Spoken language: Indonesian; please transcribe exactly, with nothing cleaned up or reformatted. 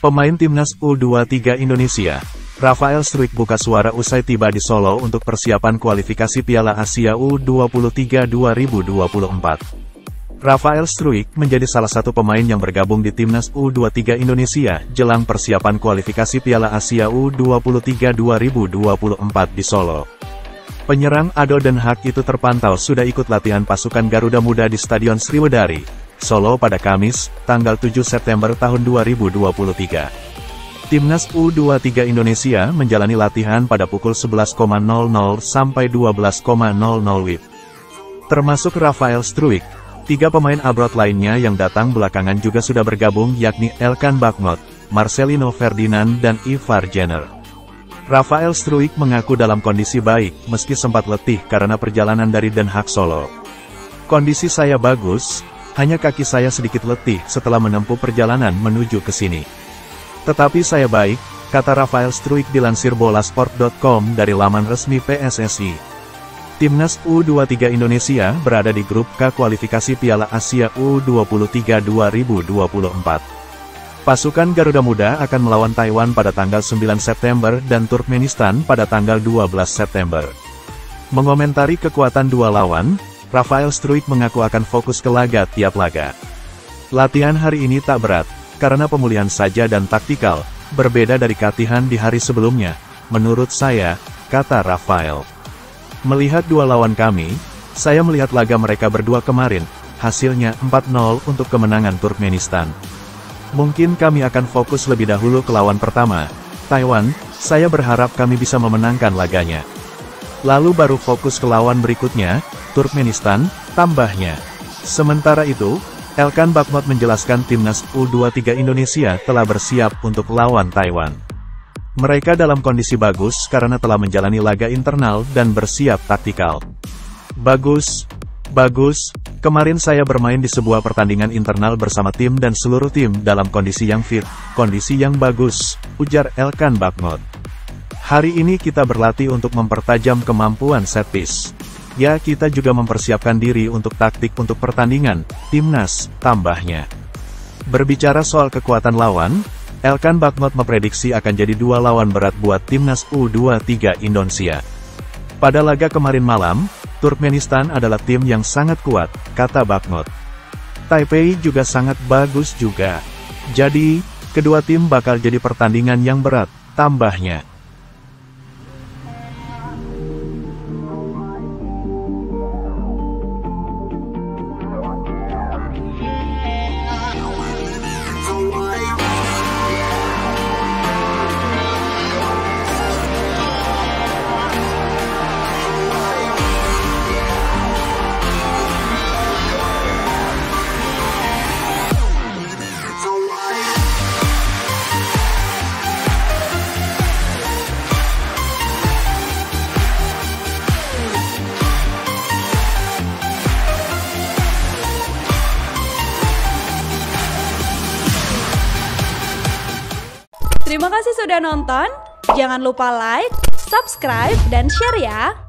Pemain Timnas U dua puluh tiga Indonesia, Rafael Struijk buka suara usai tiba di Solo untuk persiapan kualifikasi Piala Asia U dua puluh tiga dua ribu dua puluh empat. Rafael Struijk menjadi salah satu pemain yang bergabung di Timnas U dua puluh tiga Indonesia jelang persiapan kualifikasi Piala Asia U dua puluh tiga dua ribu dua puluh empat di Solo. Penyerang Ado Den Haag itu terpantau sudah ikut latihan pasukan Garuda Muda di Stadion Sriwedari, Solo pada Kamis, tanggal tujuh September tahun dua ribu dua puluh tiga. Timnas U dua puluh tiga Indonesia menjalani latihan pada pukul sebelas nol nol sampai dua belas nol nol W I B. Termasuk Rafael Struijk, tiga pemain abroad lainnya yang datang belakangan juga sudah bergabung yakni Elkan Bagnot, Marcelino Ferdinand dan Ivar Jenner. Rafael Struijk mengaku dalam kondisi baik meski sempat letih karena perjalanan dari Den Haag Solo. Kondisi saya bagus, hanya kaki saya sedikit letih setelah menempuh perjalanan menuju ke sini. Tetapi saya baik, kata Rafael Struijk dilansir bolasport dot com dari laman resmi P S S I. Timnas U dua puluh tiga Indonesia berada di grup K kualifikasi Piala Asia U dua puluh tiga dua ribu dua puluh empat. Pasukan Garuda Muda akan melawan Taiwan pada tanggal sembilan September dan Turkmenistan pada tanggal dua belas September. Mengomentari kekuatan dua lawan, Rafael Struijk mengaku akan fokus ke laga tiap laga. Latihan hari ini tak berat, karena pemulihan saja dan taktikal, berbeda dari latihan di hari sebelumnya, menurut saya, kata Rafael. Melihat dua lawan kami, saya melihat laga mereka berdua kemarin, hasilnya empat nol untuk kemenangan Turkmenistan. Mungkin kami akan fokus lebih dahulu ke lawan pertama, Taiwan, saya berharap kami bisa memenangkan laganya. Lalu baru fokus ke lawan berikutnya, Turkmenistan, tambahnya. Sementara itu, Elkan Bagnot menjelaskan Timnas U dua puluh tiga Indonesia telah bersiap untuk lawan Taiwan. Mereka dalam kondisi bagus karena telah menjalani laga internal dan bersiap taktikal. Bagus, bagus, kemarin saya bermain di sebuah pertandingan internal bersama tim dan seluruh tim dalam kondisi yang fit, kondisi yang bagus, ujar Elkan Bagnot. Hari ini kita berlatih untuk mempertajam kemampuan set piece. Ya, kita juga mempersiapkan diri untuk taktik untuk pertandingan, timnas, tambahnya. Berbicara soal kekuatan lawan, Elkan Bagnot memprediksi akan jadi dua lawan berat buat Timnas U dua puluh tiga Indonesia. Pada laga kemarin malam, Turkmenistan adalah tim yang sangat kuat, kata Bagnot. Taipei juga sangat bagus juga. Jadi, kedua tim bakal jadi pertandingan yang berat, tambahnya. Terima kasih sudah nonton, jangan lupa like, subscribe, dan share ya!